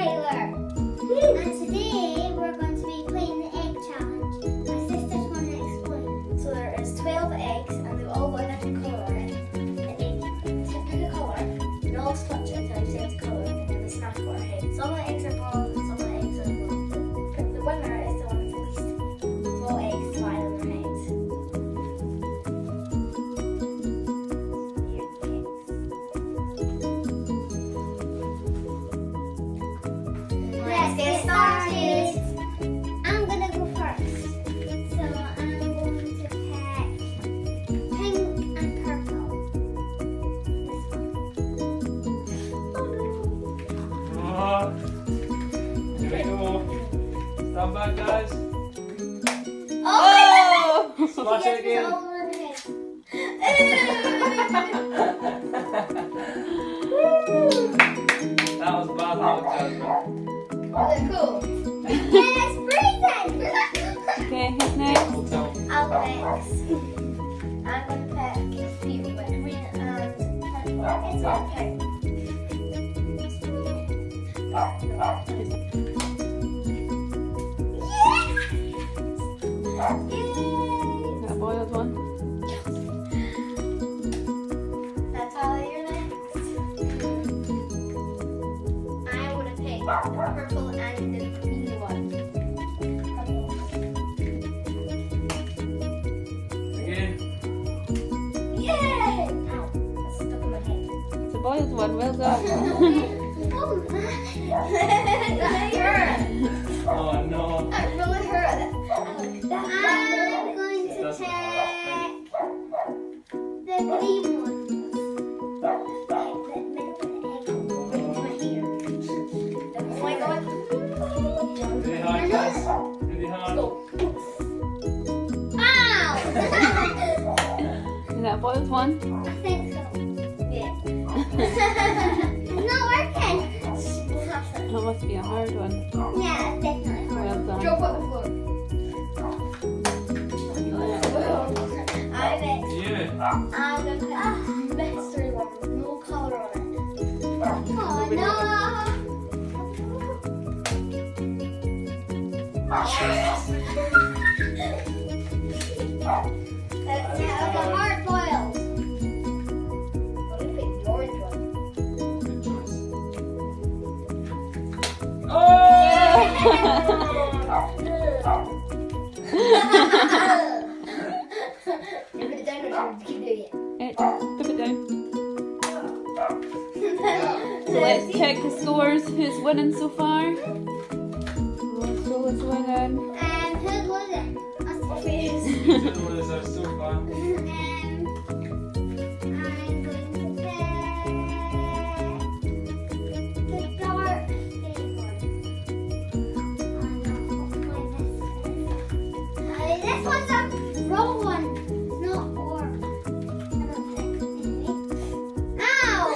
Tyler. And today we're going to be playing the egg challenge. My sister's going to explain. So there is 12 eggs and they've all got a different colour on it. And then to pick a colour, and all touch it until you say it's colour, and then we snap for our head. Some of the eggs are bald and some of the eggs are blue. The winner is the one with the least blue eggs flying on their heads. Let's get started. I'm gonna go first. So I'm going to pick pink and purple. Here we go. Stand back, guys. Oh! Splash it again. That was bad luck, Jasmine. Oh, cool. Yeah, it's freezing. Okay, who's next? We'll tell. I'll go next. I'm gonna pick green and purple. It's all pink. That boiled one. That's all you're next. I would have picked the purple and the green one. Again. Yay! Ow, that's stuck in my head. It's a boiled one, well done. Oh my! That hurt! Oh no. That really hurt. I'm going to pick the green one. Oh my god. Really hard, guys. Really hard. Ow! Is that a boiled one? I think so. Yeah. It's not working. That must be a hard one. Yeah, definitely. Well done. Drop on the floor. I'm next. You. I'm gonna put the mystery one with no colour on it. Oh no! That's the hard boiled. I'm gonna pick the orange one. Good choice. Oh! You put it down or should we keep doing it? Put it down. So let's check the scores. Who's winning so far? Roscoe is winning. Who's losing? Us face. What is our so far? I'm going to pick the dark green one. This one's a raw one. It's not orange. I don't think. Ow!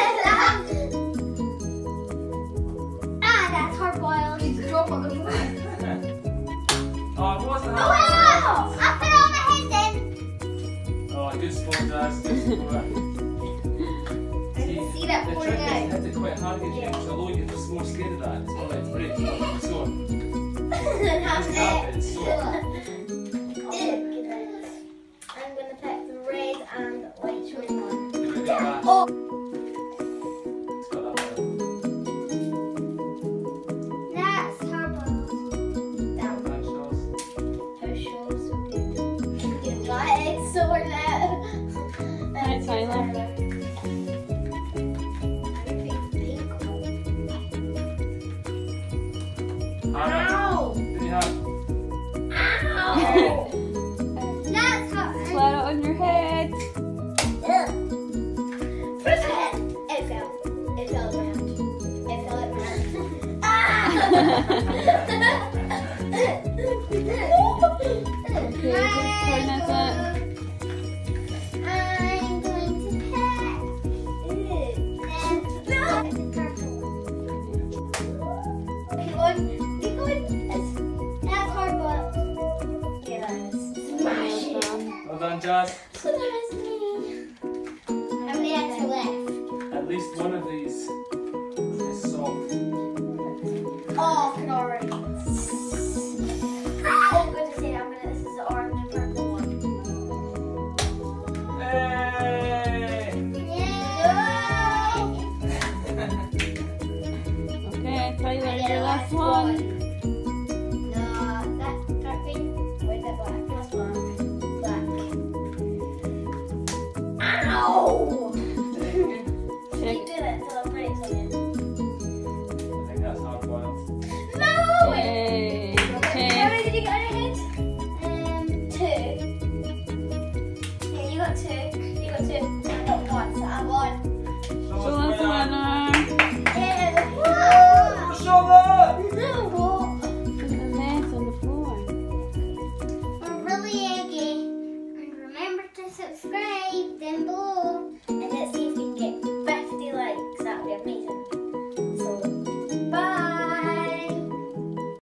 That's hard boiled. Drop on the floor. Oh, it wasn't Oh, hard. wow! I put all my head in. Oh, good sport, Jazz. Good sport. I didn't see that The pouring trick is out. to hit it quite hard again, because although you're just more scared of that, it's not like it's break, it's not like sore. Have Just tap it, it's sore. I'm gonna pick the red and light green one. Give it a bit back. Oh! It's got that there. That's hard-boiled. Down. That shows. Her show's so good. Get my eggs sorted out. Hi, Tyler. I'm gonna pick the pink one. Harder. Ow! Really hard. Ow! That's hard. Flat it on your head. Ugh. It fell. It fell around. It fell at my hand. Ah! Okay, whose turn is it? I'm going to pick. No! It's a purple one. Keep going. Keep going. That's hard boiled. Yeah, that is. Smash it. Well done, Jazz. So there's me. How many eggs are left? At least one of these is soft. 2. I don't want, so I won. Show us the winner. Yeah. Show that! No. There's a mess on the floor. We're really eggy. And remember to subscribe down below.